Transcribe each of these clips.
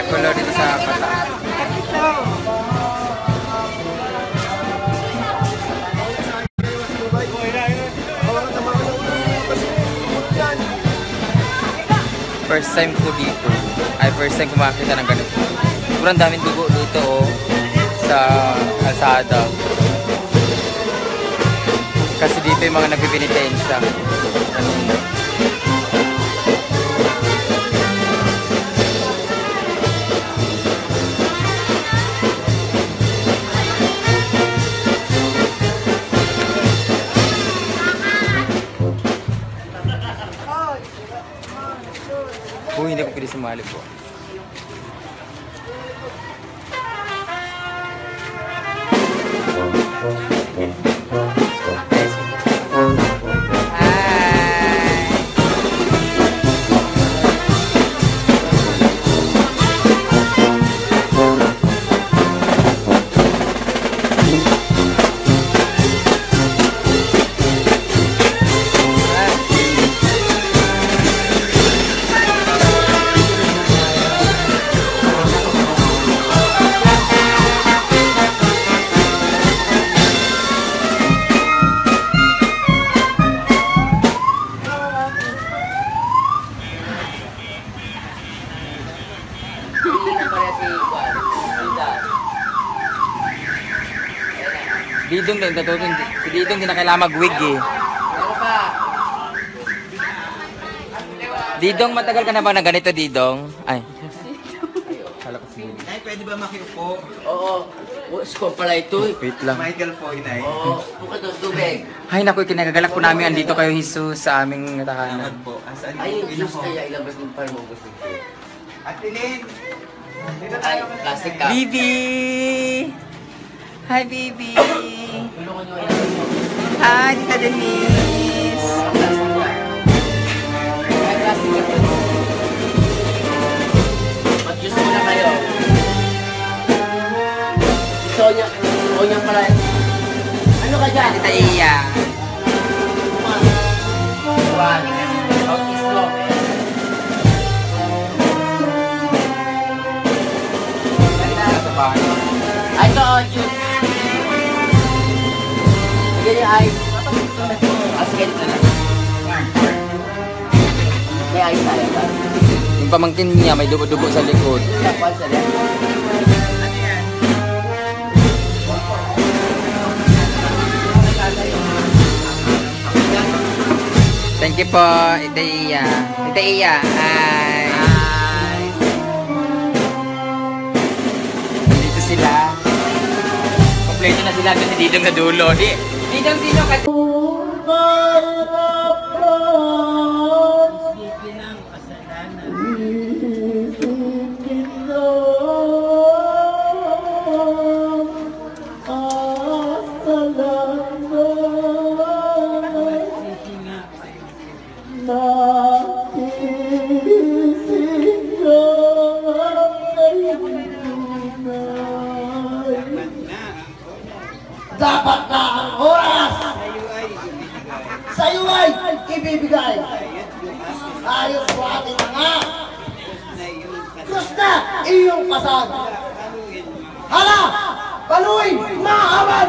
color dito sa Bata. First time ko dito. Ay, first time ko makakita ng ganito. Sobrang daming dugo dito oh, sa kalsada. Kasi dito yung mga nagpipinitensya. Hindi ko pwede sumali po. Didong din, tatutun. Si Didong din na kailangan mag-wig eh. Didong, matagal ka na ba na ganito, Didong? Ay. Kala ko si Didong. Nay, pwede ba makiupo? Oo. Score pala ito eh. Wait lang. Michael po, Inay. Oo. Buka doon, tubig. Ay, naku, kinagagalak po namin. Andito kayo, Jesus, sa aming tahanan. Salamat po. Asan Ay, yung yung juice kaya ilabas mo pa mo gusto ko. At Lynn! Ay, plastic cup. Bibi! Hi, Bibi! Tulungan nyo ilabas mo. Hi, Tita Denise! Ay, plastic cup. Mag-juice muna kayo. Sonya pala. Ano ka dyan? Tita Iya. One. Okay, slow. Ay, ito, juice. Lagyan niyo ice. Sige, ito na. May ice tayo ba? Yung pamangkin niya, may dugo-dugo sa likod. Tapos, sa left. Thank you po, Tita Iya. Tita Iya, hi! Dito sila. Kompleto na sila doon si Didong na dulo. Didong, sino ka? Dapat na ang oras sa iyo ay ibibigay. Ayos po ating mga Diyos na iyong kasal. Hala! Paluin! Maawan!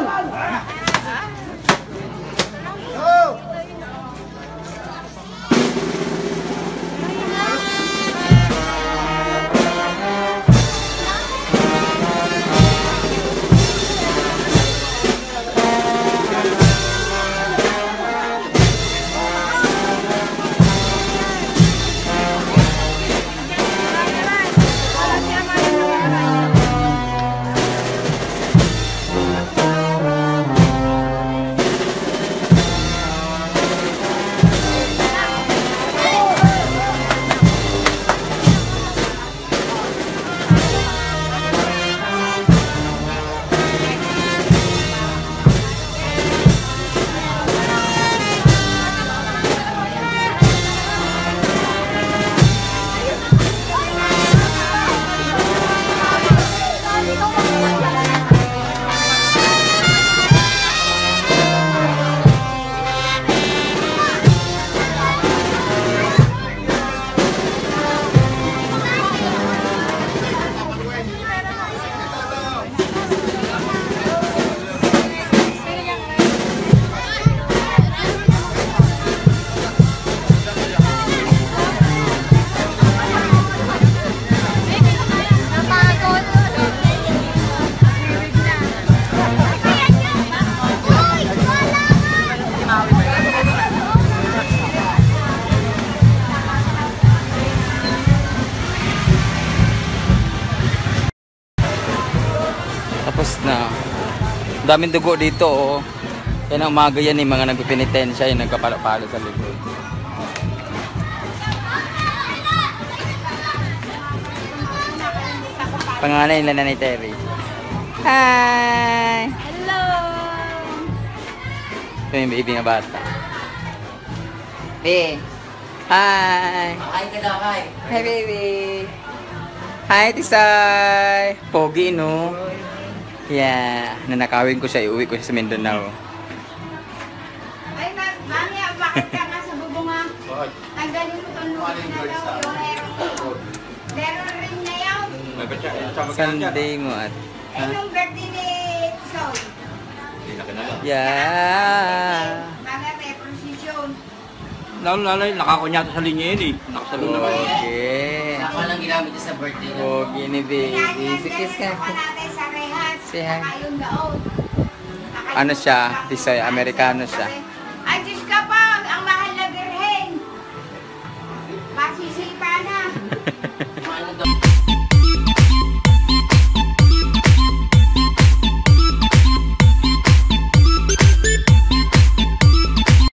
Tapos na. Daming dugo dito, oh. Kaya ng umaga yan, mga nagpipinitensya, yung nagkapalo-palo sa likod. Panganay nila Nanay Terry. Hi! Hello! Ito yung baby nga bata. Be! Hi! Kain ka daw, hi. Hi, baby! Hi, Tisay! Pogi, no? Yeah. Nanakawin ko siya, iuwi ko siya sa Mindanao. Ay, mami, bakit ka nga sa bubunga? Tanggalin mo itong lukis na daw, yung meron ring na yun. Sunday mo at... Ay, yung birthday ni Sol. Yeah! Mami, may prosesyon. Lalo, nakakunyata sa linya yun eh. Nakasalo naman. Okay. Ako lang ginamit niya sa birthday niya. Pogi ni baby. Sikis ka. natin sa rehas. Say hi. Ayun daon. Ano siya? Tisay, Amerikano siya.